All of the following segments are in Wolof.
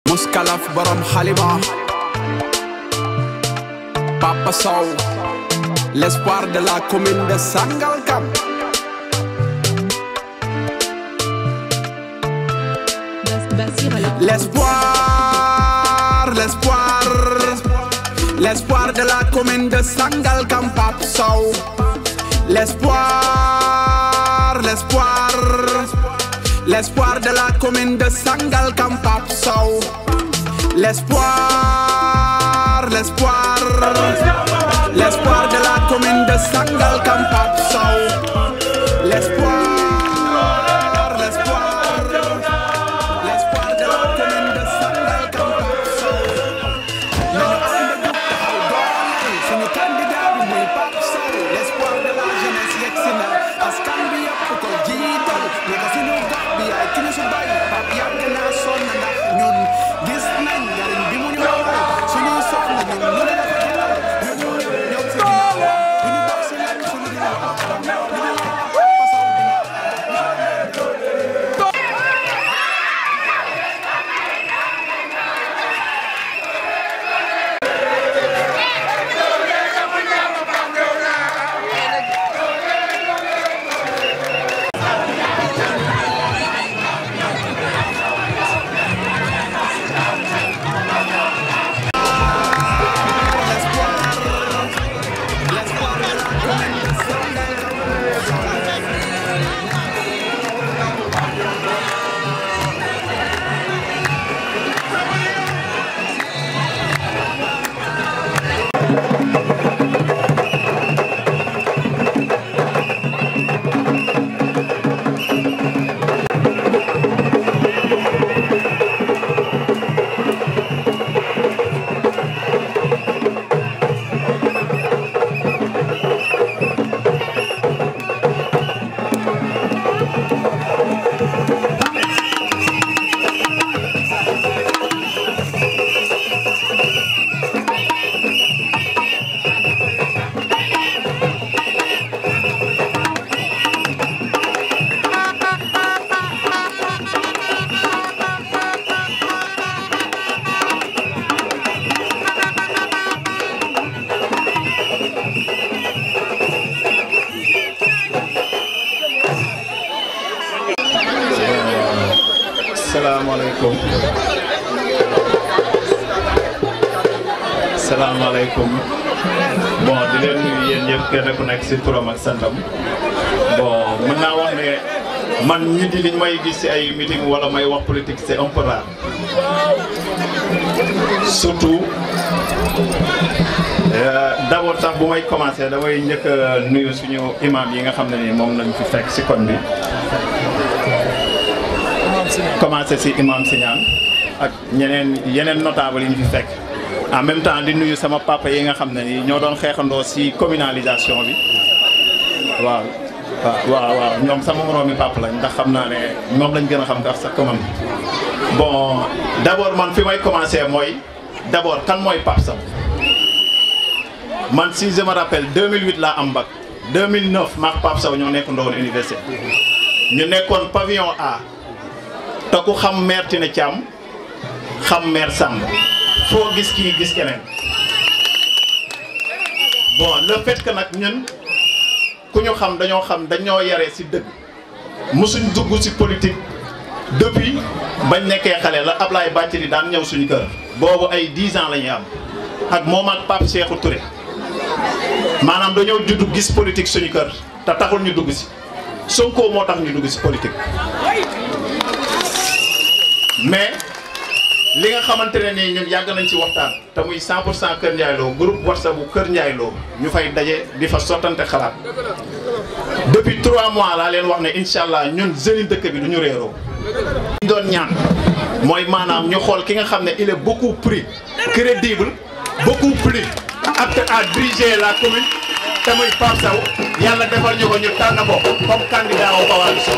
Mouskalaf borom Xalima Papa Sow, l'espoir de la commune de Sangalkam. L'espoir de la commune de Sangalkam, Papa Sow. L'espoir de la commune de Sangalkam, Papa Sow. L'espoir de la commune de Sangalkam, Papa Sow. L'espoir de la commune de Sangalkam, Papa Sow. Suñu candidat bi muy Papa Sow. L'espoir de la jeunesse yegsi na, askan bi yëpp ko jiital. Ne ko suñu gox bi ay ki ñu su bàyyi. Pape yàgg naa sonn ndax ñun gis nañ njariñ bi mu ñu may. Suñuy sonn ñun ñu ne la ko jëlal. Salaamaaleykum bon di leen nuyu yéen ñëpp kenn ku nekk ci turam ak santam bon mën naa wax ne man ñi di liñ may gis ci ay meeting wala may wax politique c'est un peu rare surtout d'abord sax bu may commencer damay njëkk a nuyu suñu imam yi nga xam ne ni moom lañ fi fekk ci koñ bi commencer ci imam Signane ak yeneen notable yi ñu fi fekk. En même temps di nuyu sama papa yi nga xam ne ni ñoo doon xeexandoo ci communalisation bi waaw ñoom sama moroomi papa lañ ndax xam naa ne moom lañ gën a xam sax ko man bon d'abord man fi may commencer mooy d'abord kan mooy Papa Sow man si je me rappelle 2008 laa am bac 2009 maak Papa Sow ñoo nekk ndowoon université ñu nekkoon pavillon A te ku xam maire Tina Thiam xam maire Samb foo gis kii gis keneen bon le fait que nag ñun ku ñu xam dañoo yaree ci dëgg mosuñ dugg ci politique depuis bañ nekkee xale la Ablaye Bathily daan ñëw suñu kër boobu ay 10 ans la ñuy am ak moom ak Pape Cheikhou Touré maanaam dañoo judd gis politique suñu kër te taxul ñu dugg ci Sonko moo tax ñu dugg ci politique mais li nga xamante ne nii ñun yàgg nañ ci waxtaan te muy 100% Kër Ndiaye Lo groupe WhatsApp bu Kër Ndiaye Lo ñu fay daje di fa sottante xalaat depuis 3 mois laa leen wax ne incha allah ñun jeunes dëkk bi du ñu réeroo. ñu doon ñaan mooy maanaam ñu xool ki nga xam ne il est beaucoup plus crédible beaucoup plus apte à diriger la commune te muy Papa Sow yàlla defal ñu ko ñu tànn ko comme candidat au Bawal Sow.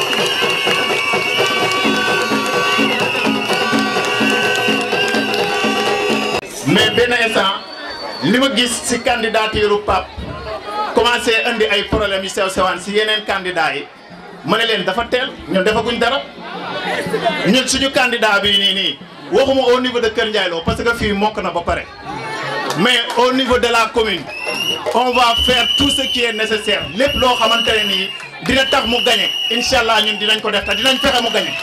mais benn instant li ma gis ci candidature Pape commencé indi ay problèmes yu sew sewaan ci yeneen candidats yi ma ne leen dafa teel ñun defaguñ dara ñun suñu candidat bi nii waxuma au niveau de Kër Ndiaye Lo parce que fii mokk na ba pare mais au niveau de la commune on va faire tout ce qui est nécessaire lépp loo xamante ne nii dina tax mu gagné incha allah ñun dinañ ko def te dinañ fexe mu gagné.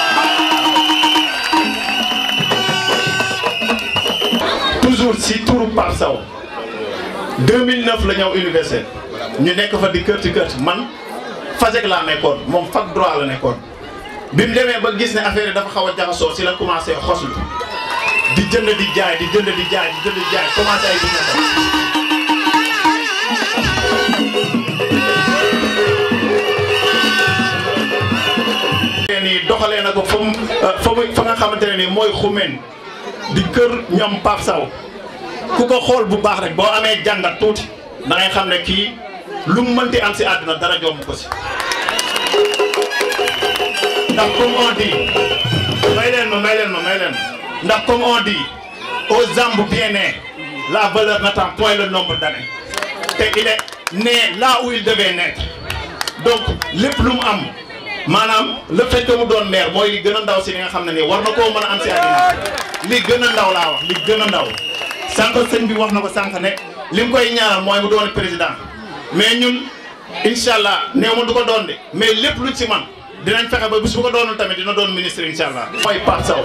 toujours si turu Pape Sow 2009 la ñëw université ñu nekk fa di kër ci kër man Fajek laa nekkoon moom fac droit la nekkoon bi mu demee ba gis ne affaire yi dafa xaw a jaxasoo si la commencé xoslu di jënd di jaay di jënd di jaay di jënd di jaay commencé ay business nii doxalee na ko fa nga xamante ne nii mooy xumeen di kër ñoom Pape Sow ku ko xool bu baax rek boo amee jàngat tuuti da ngay xam ne kii lu mu mënti am si àdduna dara jomb ko si ndax comme on dit may leen ma ndax comme on dit aux âmes bien nées la valeur n'attend point le nombre d'années te il est né là où il devait naître donc lépp lu mu am maanaam le fait que mu doon maire mooy li gën a ndaw si li nga xam ne nii war na koo mën a am si àddina li gën a ndaw laa wax li gën a ndaw sànq sëñ bi wax na ko sànq ne li mu koy ñaanal mooy mu doon président mais ñun incha allah néew ma du ko doon de mais lépp luñ si man dinañ fexe ba bis bu ko doonul tamit dina doon ministre incha allah. mooy Pape Sow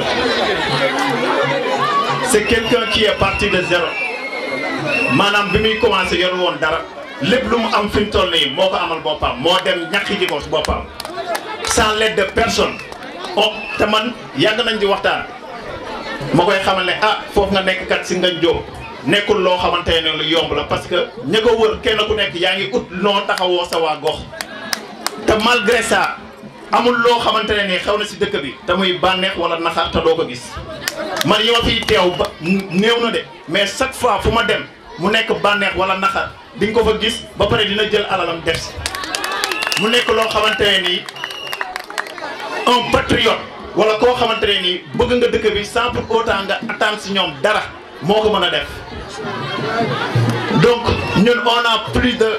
c'est quelqu'un qui est parti de zéro maanaam bi muy commencé yoru woon dara lépp lu mu am fi mu toll nii moo ko amal boppam moo dem ñàkk ji ko si boppam sans l'aide de personne. oh te man yàgg nañ di waxtaan ma koy xamal ne ah foofu nga nekk kat si Ngagne Diop nekkul loo xamante ne lu yomb la parce que ña ko wër kenn ku nekk yaa ngi ut noo taxawoo sa waa gox te malgré ça amul loo xamante ne nii xew na si dëkk bi te muy bànneex wala naxaar te doo ko gis man yi ma fiy teew ba néew na de mais chaque fois fu ma dem mu nekk bànneex wala naxaar di nga ko fa gis ba pare dina jël alalam def si mu nekk loo xamante ne nii un patriote wala koo xamante ne nii bëgg nga dëkk bi sans pour autant nga attendre si ñoom dara moo ko mën a def donc ñun on a plus de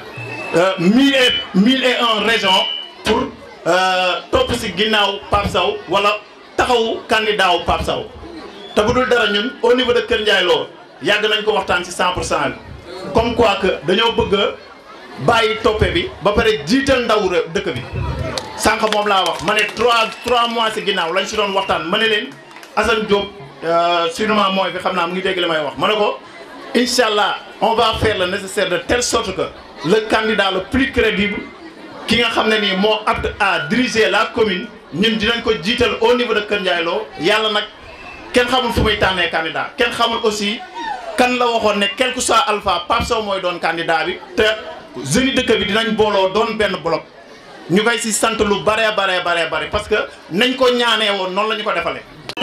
1001 raisons pour topp si ginnaaw Pape Sow wala taxawu candidat wu Pape Sow te bu dul dara ñun au niveau de Kër Ndiaye Lo yàgg nañ ko waxtaan ci 100% bi comme quoi que dañoo bëgg a bàyyi toppe bi ba pare jiital ndaw dëkk bi sànq moom laa wax ma ne 3 mois si ginnaaw lañ si doon waxtaan ma ne leen Assane Diop sûrement mooy fi xam naa mu ngi dégg li may wax ma ne ko incha allah on va faire le nécessaire de telle sorte que le candidat le plus crédible ki nga xam ne nii moo apte à diriger la commune ñun dinañ ko jiital au niveau de Kër Ndiaye Lo yàlla nag kenn xamul fu muy tànnee candidat kenn xamul aussi kan la waxoon ne quel que soit alpha Pape Sow mooy doon candidat bi te jeunes dëkk bi dinañ booloo doon benn bloc ñu koy si sant lu bare parce que nañ ko ñaanee woon noonu la ñu ko defalee.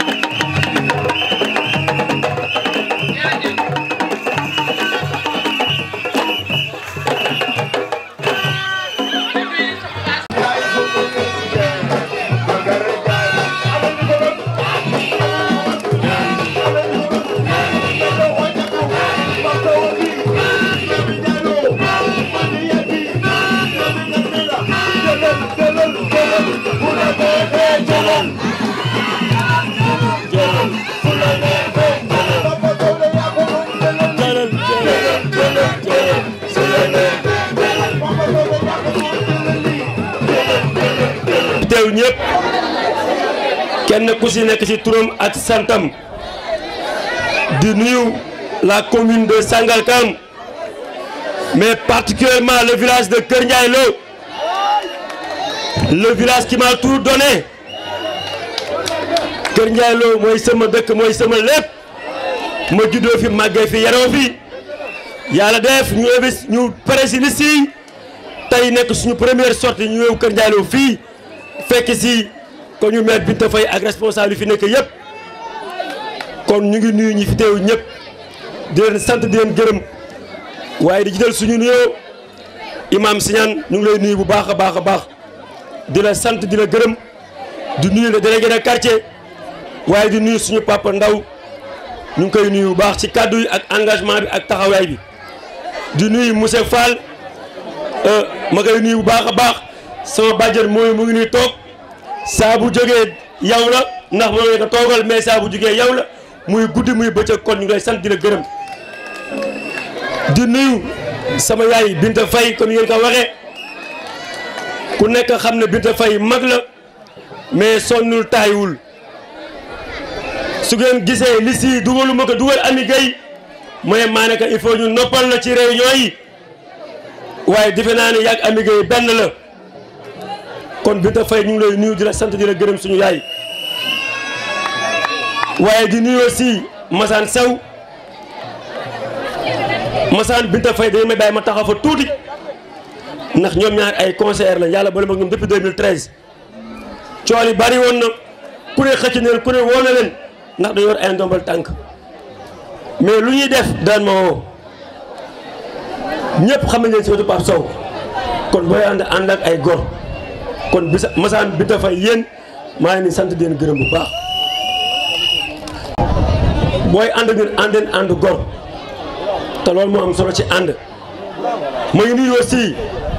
teew ñëpp kenn ku si nekk ci turam ak santam di nuyu la commune de Sangalkam mais particulièrement le village de Kër Ndiaye Lo, le village qui m'a tout donné. Kër Ndiaye Lo mooy sama dëkk mooy sama lépp ma juddoo fi màggee fi yaroo fi yàlla def ñu pare si liste yi tey nekk suñu première sortie ñu ñëw Kër Ndiaye Lo fii fekk si ko ñu maire Binta Faye ak responsable yi fi nekk yëpp kon ñu ngi nuyu ñi fi teew ñëpp di leen sant di leen gërëm waaye di jiital suñu nuyoo imam Siñaan ñu ngi lay nuyu bu baax a baax di la sant di la gërëm di nuyu le délégué de quartier waaye di nuyu suñu papa Ndaw ñu ngi koy nuyu bu baax ci kàddu yi ak engagement bi ak taxawaay bi di nuyu monsieur Fall ma koy nuyu bu baax a baax sama bàjjen mooy mu ngi nuy toog saa bu jógee yow la ndax moo ngi ko toogal mais saa bu jugee yow la muy guddi muy bëccëg kon ñu ngi lay sant di la gërëm di nuyu sama yaay Binta Faye comme yéen ko waxee ku nekk xam ne Binta Faye mag la mais sonnul taayiwul su ngeen gisee li si dugaluma ko dugal Ami Gueye mooy maa que il faut ñu noppal la ci réunion yi waaye defe naa ne yàgg Ami Gueye benn la kon Binta Faye ñu ngi lay nuyu di la sant di la gërëm suñu yaay waaye di nuyu aussi Masane Sow Masane Binta Faye dañu may bàyyi ma taxaw fa tuuti ndax ñoom ñaar ay conseillers la yàlla boole ma ñoom depuis 2013 cool yi bari woon na ku ne xëcc neen ku ne woo na leen ndax dañu war ay ndombal tànk mais lu ñuy def daan ma woo ñëpp xam nañ si wetu Pape Sow kon booy ànd ak ay gor kon bisa Masane Binta Faye yéen maa ngi sant di leen gërëm bu baax booy ànd ngeen ànd gor te loolu moo am solo ci ànd ma ngi nuyu aussi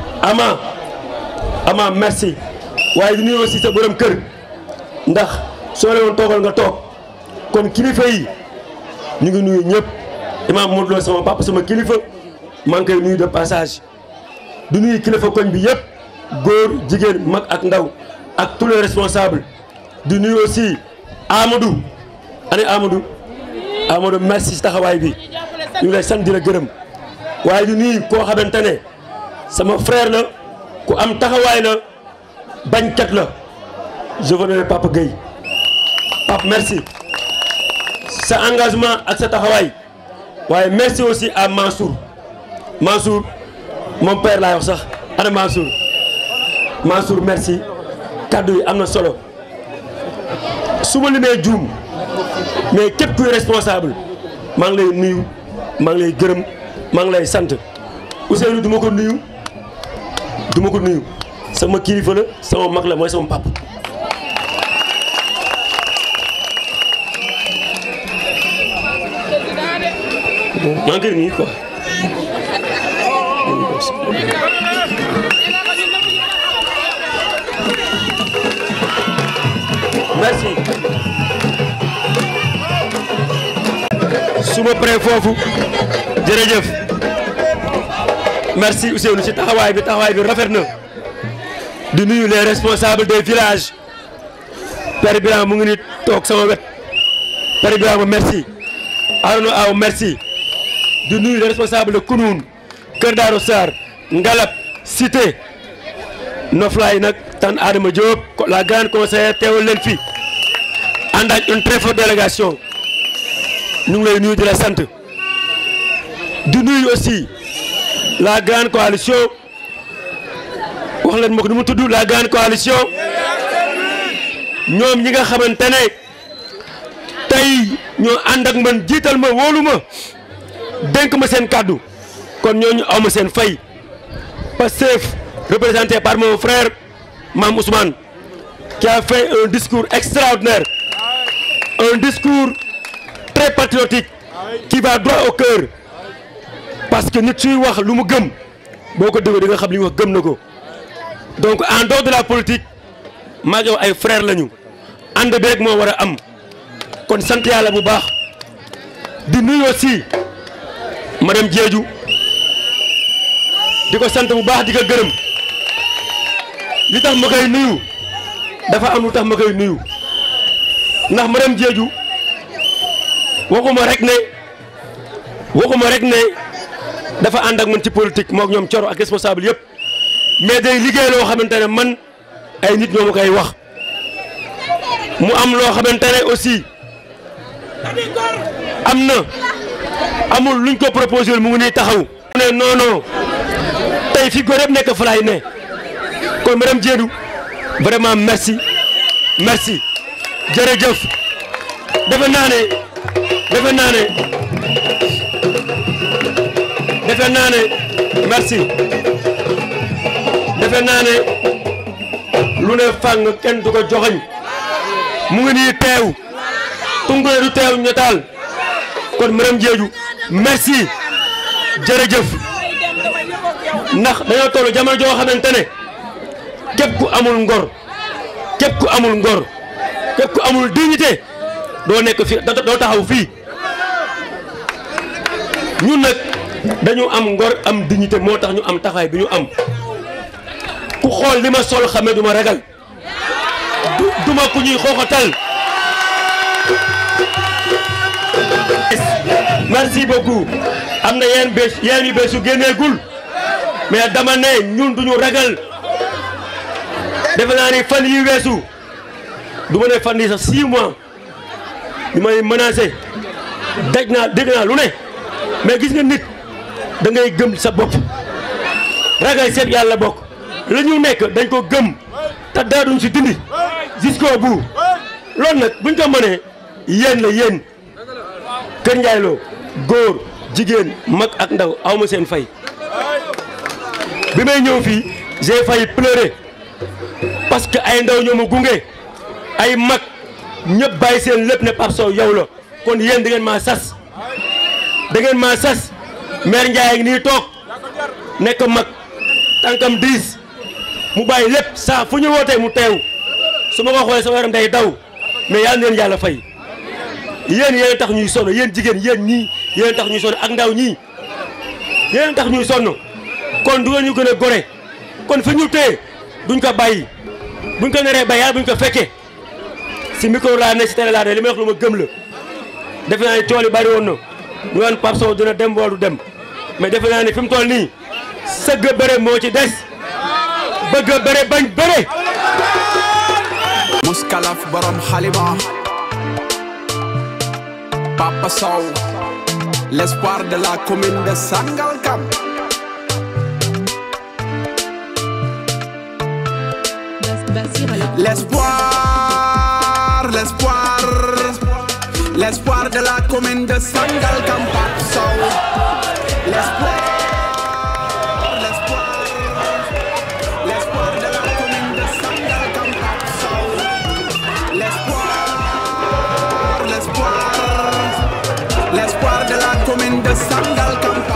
ama merci waaye di nuyu aussi sa borom kër ndax soo leen woon toogal nga toog kon kilifa yi ñu ngi nuyu ñëpp Imam Modou Lo sama papa sama kilifa maa ngi koy nuyu de passage du nuyu kilifa koñ bi yëpp góor jigéen mag ak ndaw ak tous les responsables di nuyu aussi Amadou Amadou merci ci taxawaay bi ñu ngi lay sant di la gërëm waaye di nuyu koo xamante ne sama frère la ku am taxawaay la bañkat la je veux nommer Papa Gueye Pape merci sa engagement ak sa taxawaay waaye merci aussi à Mansour mon père laa wax sax ana Mansour merci kaddu yi am na solo su ma limee juum mais képp kuy responsable maa ngi lay nuyu maa ngi lay gërëm maa ngi lay sant Ousseynou du ma ko nuyu sama kilifa la sama mag la mooy sama papa maa ngi nii quoi merci su ma paree foofu jërëjëf merci Ousseynou ci taxawaay bi rafet na di nuyu les responsables des villages Père Birame mu ngi ni toog sama wet Père Birame merci Arona Aw merci di nuyu les responsables de Kounoune Kër Darou Sarr Ngalab Cité Noflaay nag tan Adama Diop la grande conseillère teewal leen fi ànd ak une très forte délégation ñu ngi lay nuyu di la sant di nuyu aussi la grande coalition wax leen ma ko nu mu tudd la grande coalition ñoom ñi nga xamante ne tey ñoo ànd ak man jiital ma wóolu ma dénk ma seen kàddu kon ñooñu aw ma seen fay Pastef représenté par mon frère Mame Ousmane qui a fait un discours extraordinaire, un discours très patriotique qui va droit au cœur parce que nit suy wax lu mu gëm boo ko déggoo di nga xam li mu wax gëm na ko donc en dehors de la politique maa ngi ay frère lañu ànd bi rek moo war a am kon sant yàlla bu baax di nuyu aussi madame Diédhiou di ko sant bu baax di ko gërëm li tax ma koy nuyu dafa am lu tax ma koy nuyu ndax madame Diédhiou waxuma rek ne dafa ànd ak man ci politique mook ñoom Coro ak responsable yëpp mais day liggéey loo xamante ne man ay nit ñoo ma koy wax mu am loo xamante ne aussi amul luñ ko proposé mu ngi nii taxaw. mu ne non tey fi góor yëpp nekk fa laay ne kon madame Diédhiou vraiment merci jërëjëf defe naa ne merci defe naa ne lu ne fàng kenn du ko joxoñ mu ngi nii teew tungule du teew ñetaal kon madame Diédhiou merci jërëjëf ndax dañoo toll jamono joo xamante ne képp ku amul ngor képp ku amul dignité doo nekk fi doo taxaw fii ñun nag dañu am ngor am dignité moo tax ñu am taxawaay bi ñu am ku xool li ma sol xamee du ma ragal duma ku ñuy xooxatal. merci beaucoup am na yenn yu bees yu génneegul mais dama ne ñun duñu ragal defe naa ni fan yi weesu du ma ne fan yi sax 6 mois ñu may menacé dégg naa lu ne mais gis nga nit da ngay gëm sa bopp ragal seet yàlla bokk la ñu nekk dañ ko gëm te dara duñ si dindi jusqu'au bout loolu nag buñ ko mënee yéen la yéen Kër Ndiaye Lo góor jigéen mag ak ndaw awma seen fay bi may ñëw fii j'ai failli pleurer parce que ay ndaw ñoo ma gunge ay mag ñëpp bàyyi seen lépp ne Pape Sow yow la kon yéen da ngeen maa sas maire Ndiaye nii toog nekk mag tànkam 10 mu bàyyi lépp saa fu ñu wootee mu teew su ma ko xoolee sama yaram day daw mais yal na leen yàlla fay yéen tax ñuy sonn yéen jigéen yéen ñii yéen tax ñuy sonn ak ndaw ñii yéen tax ñuy sonn kon du ñu gën a gore kon fi ñu téye duñ ko bàyyi buñ ko naree bàyyi yàlla buñ ko fekkee si micro laa ne si télé laa ne li may wax lu ma gëm la defe naa ne tool yi bari woon na ñu woon Pape Sow dina dem wala du dem mais defe naa ne fi mu toll nii sëgg bëre moo ci des bëgg bëre bañ bëre. Muskalaf borom xalima Papa Sow l'espoir de la commune de Sangalkam. L'espoir de la commune de Sangalkam, Pape Sow. L'espoir de la commune de Sangalkam, Pape Sow. L'espoir de la commune de Sangalkam.